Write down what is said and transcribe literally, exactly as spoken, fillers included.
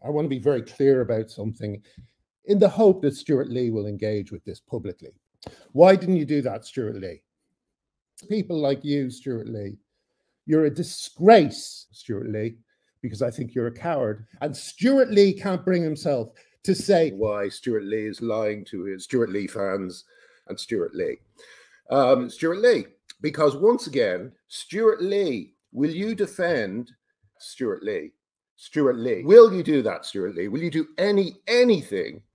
I want to be very clear about something in the hope that Stewart Lee will engage with this publicly. Why didn't you do that, Stewart Lee? People like you, Stewart Lee, you're a disgrace, Stewart Lee, because I think you're a coward. And Stewart Lee can't bring himself to say why Stewart Lee is lying to his Stewart Lee fans and Stewart Lee. Um, Stewart Lee, because once again, Stewart Lee, will you defend Stewart Lee? Stewart Lee, will you do that, Stewart Lee? Will you do any anything